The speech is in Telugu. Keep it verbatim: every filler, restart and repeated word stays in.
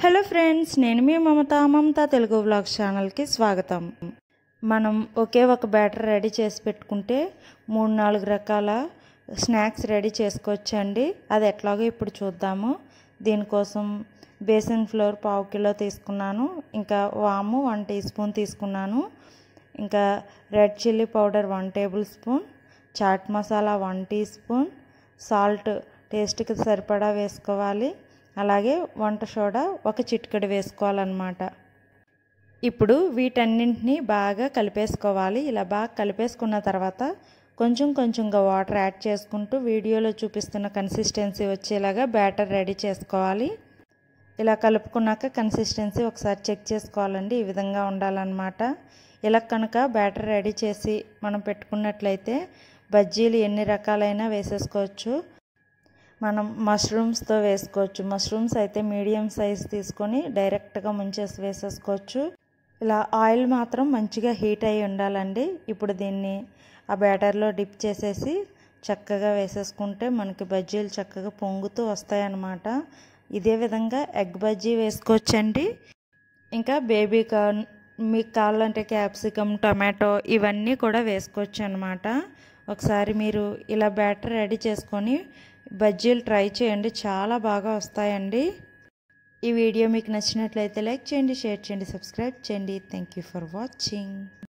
హలో ఫ్రెండ్స్, నేను మీ మమత మమత తెలుగు వ్లాగ్స్ ఛానల్కి స్వాగతం. మనం ఒకే ఒక బ్యాటర్ రెడీ చేసి పెట్టుకుంటే మూడు నాలుగు రకాల స్నాక్స్ రెడీ చేసుకోవచ్చండి. అది ఎట్లాగో ఇప్పుడు చూద్దాము. దీనికోసం బేసన్ ఫ్లోర్ పావు కిలో తీసుకున్నాను, ఇంకా వాము వన్ టీ స్పూన్ తీసుకున్నాను, ఇంకా red chilli powder one tablespoon, chaat masala one teaspoon, salt టేస్ట్కి సరిపడా వేసుకోవాలి, అలాగే వంట సోడా ఒక చిటికెడు వేసుకోవాలన్నమాట. ఇప్పుడు వీటన్నింటినీ బాగా కలిపేసుకోవాలి. ఇలా బాగా కలిపేసుకున్న తర్వాత కొంచెం కొంచెంగా వాటర్ యాడ్ చేసుకుంటూ వీడియోలో చూపిస్తున్న కన్సిస్టెన్సీ వచ్చేలాగా బ్యాటర్ రెడీ చేసుకోవాలి. ఇలా కలుపుకున్నాక కన్సిస్టెన్సీ ఒకసారి చెక్ చేసుకోవాలండి. ఈ విధంగా ఉండాలన్నమాట. ఇలా కనుక బ్యాటర్ రెడీ చేసి మనం పెట్టుకున్నట్లయితే బజ్జీలు ఎన్ని రకాలైనా వేసేసుకోవచ్చు. మనం మష్రూమ్స్తో వేసుకోవచ్చు. మష్రూమ్స్ అయితే మీడియం సైజ్ తీసుకొని డైరెక్ట్గా ముంచేసి వేసేసుకోవచ్చు. ఇలా ఆయిల్ మాత్రం మంచిగా హీట్ అయి ఉండాలండి. ఇప్పుడు దీన్ని ఆ బ్యాటర్లో డిప్ చేసేసి చక్కగా వేసేసుకుంటే మనకి బజ్జీలు చక్కగా పొంగుతూ వస్తాయి అన్నమాట. ఇదే విధంగా ఎగ్ బజ్జీ వేసుకోవచ్చండి. ఇంకా బేబీ కార్న్, మీకు కావాలంటే క్యాప్సికమ్, టమాటో ఇవన్నీ కూడా వేసుకోవచ్చు అన్నమాట. ఒకసారి మీరు ఇలా బ్యాటర్ రెడీ చేసుకొని బజ్జీలు ట్రై చేయండి, చాలా బాగా వస్తాయండి. ఈ వీడియో మీకు నచ్చినట్లయితే లైక్ చేయండి, షేర్ చేయండి, సబ్స్క్రైబ్ చేయండి. Thank you for watching.